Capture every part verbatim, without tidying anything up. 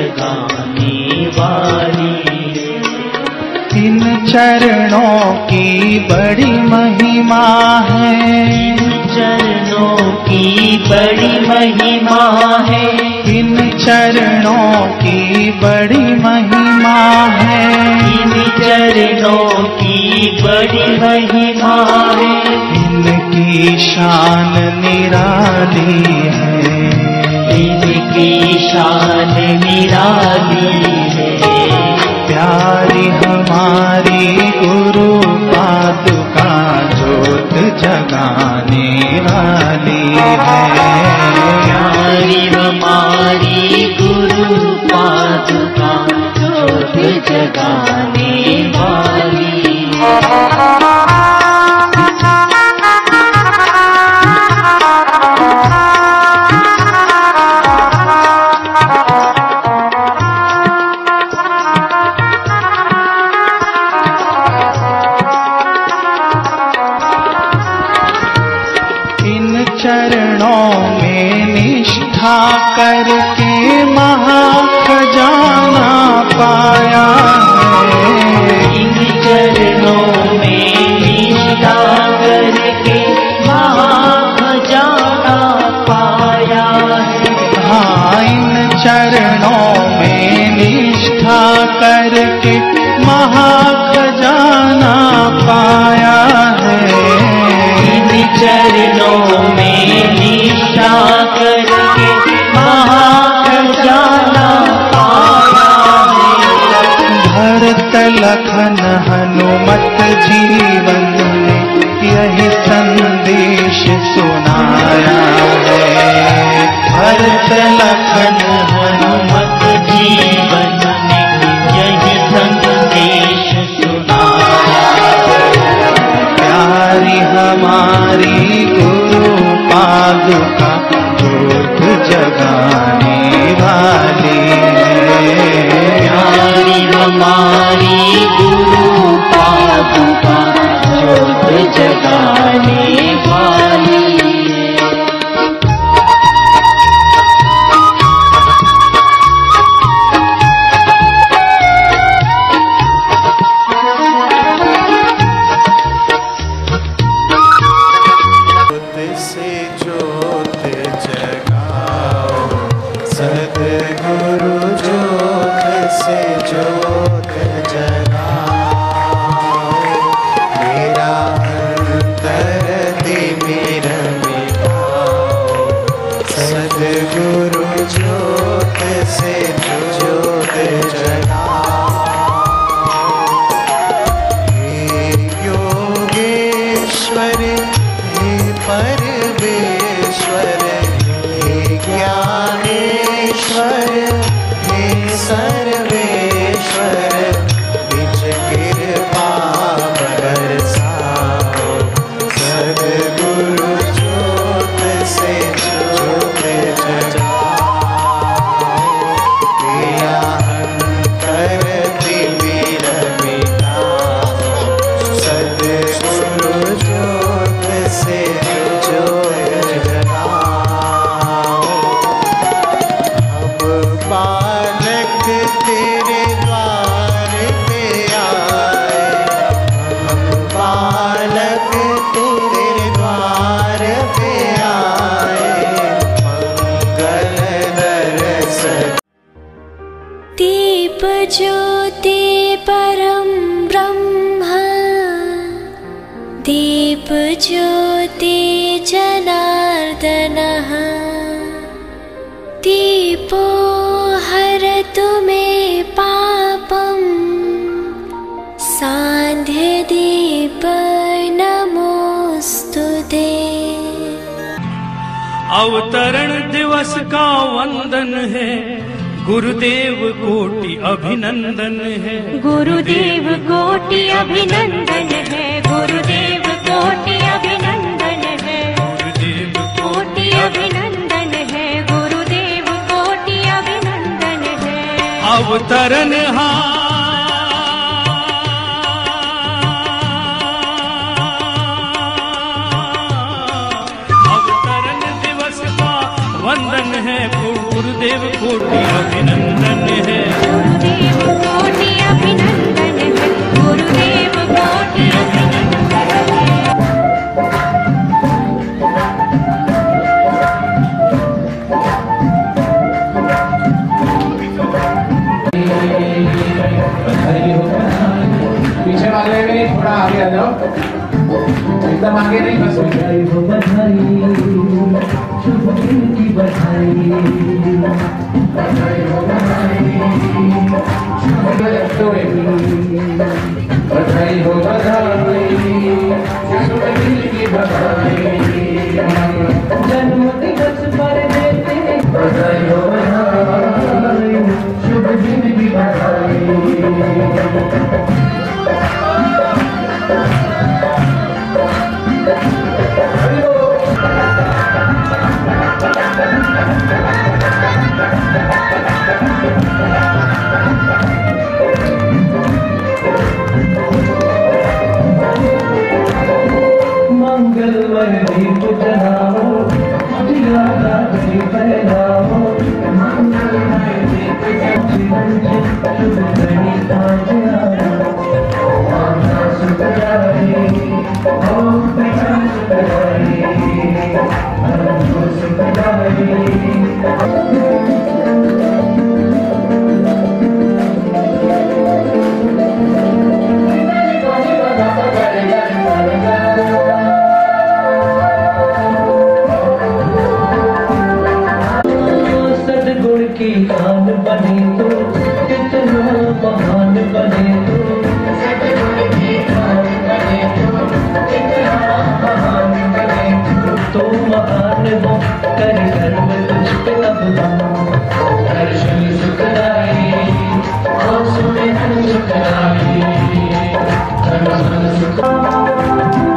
जगाने वाली। इन चरणों की बड़ी महिमा है, चरणों की बड़ी महिमा है, इन चरणों की बड़ी महिमा है, इन चरणों की बड़ी महिमा है। इनकी शान निराली है, इनकी शान निराली है। प्यारी हमारी गुरु पादुका ज्योत जगाने वाली है। प्यारी हमारी गुरु पादुका ज्योत जगाने वाली। चरणों में निष्ठा करके महाखजाना पाया है। इन चरणों में निष्ठा करके महाखजाना पाया है। हाँ, इन चरणों में निष्ठा करके महाखजाना पाया है। इन चरणों में निष्ठा करके महाखजाना पाया है। भरत लखन हनुमत जीवन में यही संदेश सुनाया है। भरत लखन हनुमत जीवन में यही संदेश सुनाया। प्यारी हमारी गुरु पादुका ज्योत जगाने वाली है। प्यारी हमारी गुरु पादुका ज्योत जगाने वाली। सद्गुरु ज्योत से ज्योत जगाओ, मेरा अंतर तिमिर मिटाओ। सद्गुरु ज्योत से ज्योत जगाओ। हे योगेश्वर, हे परमेश्वर, हे ज्ञानेश्वर, हे सर्वेश्वर, निज कृपा बरसाओ। सद्गुरु ज्योत से ज्योत जगाओ, मेरा अंतर तिमिर मिटाओ। सद्गुरु ज्योत से ज्योत जगाओ। बालक तेरे द्वार पे आए, हम बालक तेरे द्वार पे आए, मंगल दरस। दीप ज्योति परम ब्रह्म, दीप ज्योति जनार्दनः, दीपो हरतु मे पापम्, सान्ध्य दीप नमोस्तुते। अवतरण दिवस का वंदन है, गुरुदेव कोटि अभिनंदन है। गुरुदेव कोटि अभिनंदन है, गुरुदेव कोटि अभिनंदन है, गुरुदेव कोटि अभिनंदन है, गुरुदेव कोटि अभिनंदन है। अवतरण हा अवतरण दिवस का वंदन है, गुरुदेव कोटि अभिनंदन है। गुरुदेव कोटि अभिनंदन है। गुरुदेव कोटि अभिनंदन है। पीछे वाले में थोड़ा आगे आ जाओ, एकदम आगे नहीं, बस बधाई हो बधाई, शुभ दिन की बधाई, बधाई हो बधाई, शुभ बधाई हो बधाई, शुभ दिन की बधाई, जन्म दिवस पर देते बधाई हो बधाई, शुभ दिन की बधाई। मंगलमय दीप जलाओ, दिया रात्रि फैलाओ, मंगलमय दीप जलाओ, शुभ घड़ी आज आओ, माता सुख जाए, ओम पिता सुख जाए, हमको सुख जाए। की खान बने तो कितना महान बने तो, सतगुरु की खान बने तो कितना महान बने तो, तो महान हो कर कर्म तुझ पे अब दर्शन सुखदाई, आंसू में धन सुखदाई, धन मन सुखदाई।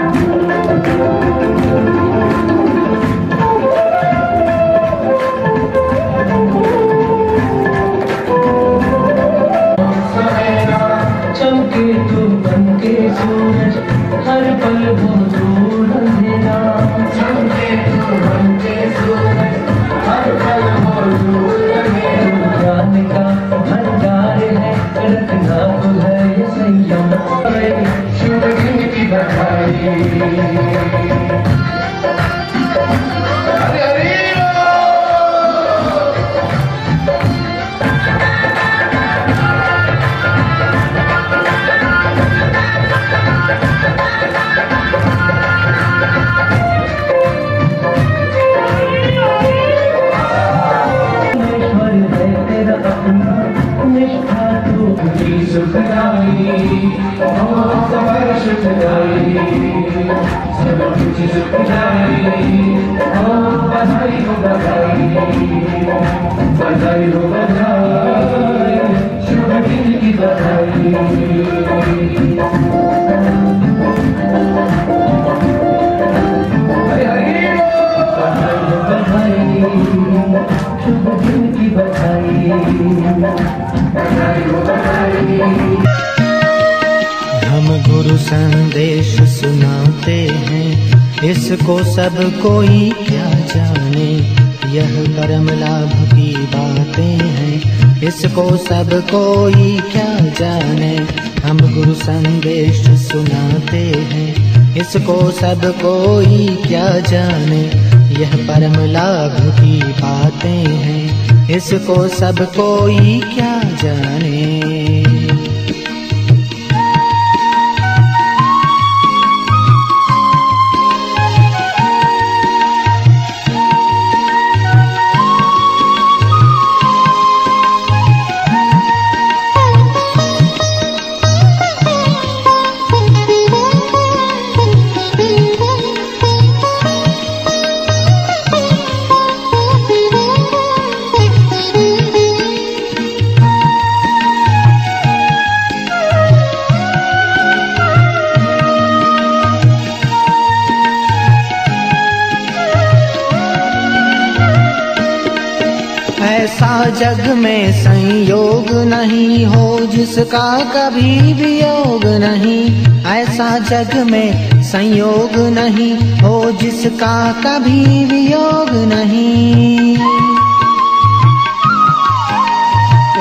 चमके तू बनके सूरज, हर पल हो दूर अंधेरा, चमके तू बनके सूरज, हर पल हो दूर अंधेरा, ज्ञान का भंडार है, रखना तो है ये संयम, शुभ दिन की बधाई। सुखदाई, सबर सुखदाई, सब कुछ सुखदाई, बधाई हो बधाई, बधाई हो बधाई, शुभ दिन की बधाई। बधाई हो बधाई, शुभ दिन की बधाई, बधाई हो बधाई। हम गुरु संदेश सुनाते हैं, इसको सब कोई क्या जाने, यह परम लाभ की बातें हैं, इसको सब कोई क्या जाने। हम गुरु संदेश सुनाते हैं, इसको सब कोई क्या जाने, यह परम लाभ की बातें हैं, इसको सब कोई क्या जाने। ऐसा जग में संयोग नहीं हो जिसका कभी वियोग नहीं, ऐसा जग में संयोग नहीं हो जिसका कभी वियोग नहीं।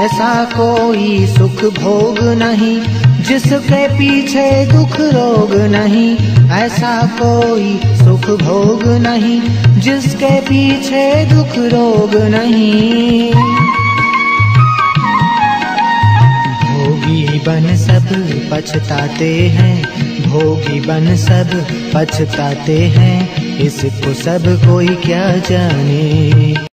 ऐसा कोई सुख भोग नहीं जिसके पीछे दुख रोग नहीं। ऐसा कोई सुख भोग नहीं जिसके पीछे दुख रोग नहीं। भोगी बन सब पछताते हैं, भोगी बन सब पछताते हैं, इसको सब कोई क्या जाने।